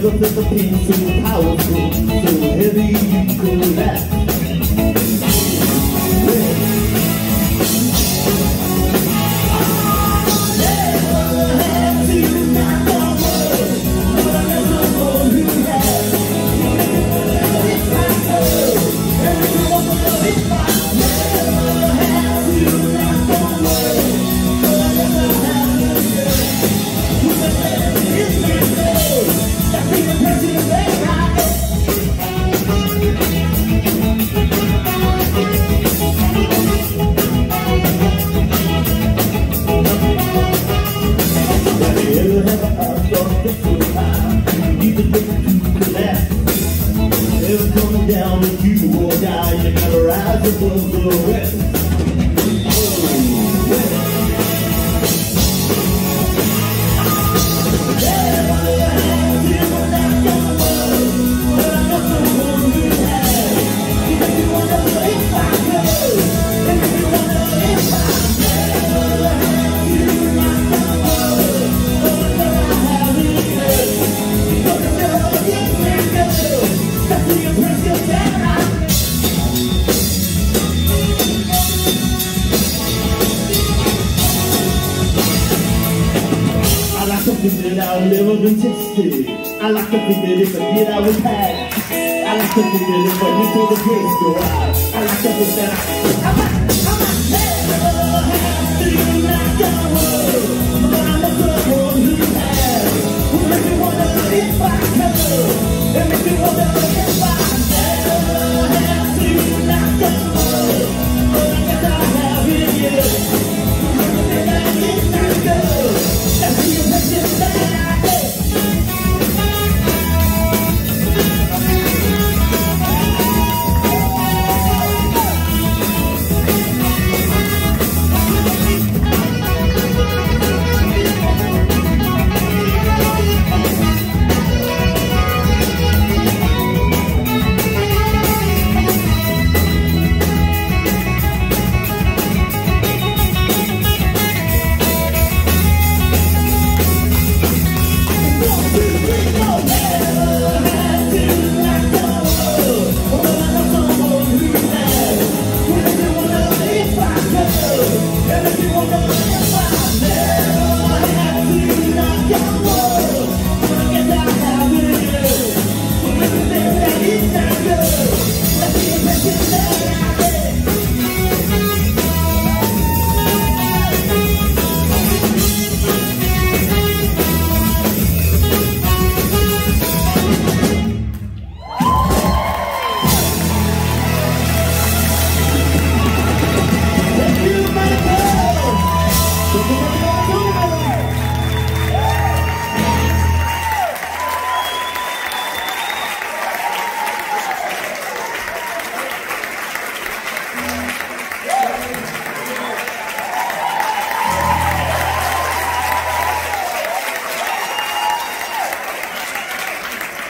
never felt the pain so powerful, so heavy you collapse. Never coming down with you or die, you never rise above the rest. Something that I've never been tested. I like to think that if I did, I would pass. I like to think that if I went to the grace, go out. I like to think that I